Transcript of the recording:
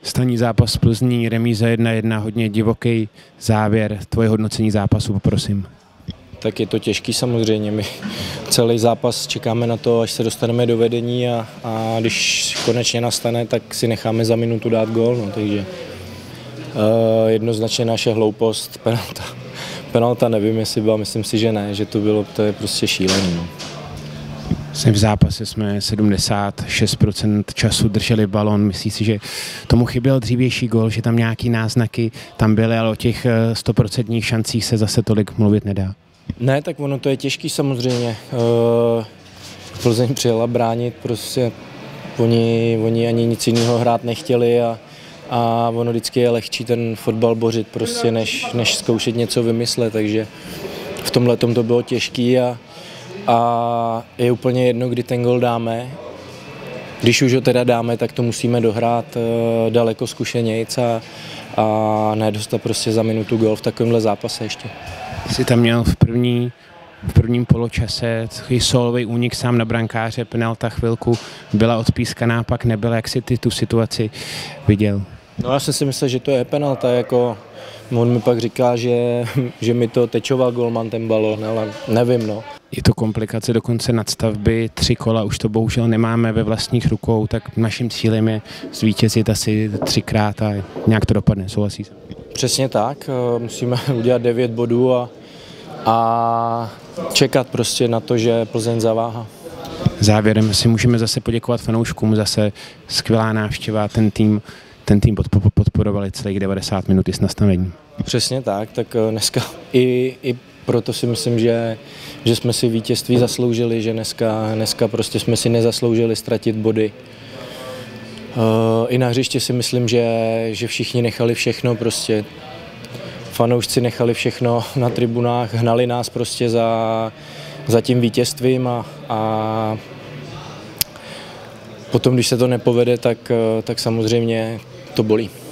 Staní zápas Plzní, remíza 1-1, hodně divoký závěr. Tvoje hodnocení zápasu, poprosím. Tak je to těžký samozřejmě. My celý zápas čekáme na to, až se dostaneme do vedení a když konečně nastane, tak si necháme za minutu dát gól. No, takže jednoznačně naše hloupost, penalta nevím, jestli byla, myslím si, že ne, že to je prostě šílený. No. V zápase jsme 76% času drželi balon. Myslíš si, že tomu chyběl dřívější gól, že tam nějaký náznaky tam byly, ale o těch 100% šancích se zase tolik mluvit nedá? Ne, tak ono to je těžký samozřejmě. Plzeň přijela bránit, prostě oni ani nic jiného hrát nechtěli a ono vždycky je lehčí ten fotbal bořit prostě, než zkoušet něco vymyslet, takže v tomhletom to bylo těžký a je úplně jedno, kdy ten gol dáme. Když už ho teda dáme, tak to musíme dohrát daleko zkušenějc a ne dostat prostě za minutu gol v takovémhle zápase ještě. Jsi tam měl v prvním poločase solový únik sám na brankáře, penalta chvilku byla odpískaná, pak nebyla. Jak jsi ty tu situaci viděl? No já jsem si myslel, že to je penalta, jako on mi pak říká, že mi to tečoval golman ten balón, ale nevím, no. Je to komplikace dokonce nadstavby, 3 kola, už to bohužel nemáme ve vlastních rukou, tak naším cílem je zvítězit asi 3krát a nějak to dopadne, souhlasíš? Přesně tak, musíme udělat 9 bodů a čekat prostě na to, že Plzeň zaváhá. Závěrem si můžeme zase poděkovat fanouškům, zase skvělá návštěva, ten tým podporovali celých 90 minut i s nastavením. Přesně tak dneska i proto si myslím, že jsme si vítězství zasloužili, že dneska prostě jsme si nezasloužili ztratit body. I na hřiště si myslím, že všichni nechali všechno, prostě fanoušci nechali všechno na tribunách, hnali nás prostě za tím vítězstvím a potom, když se to nepovede, tak samozřejmě to bolí.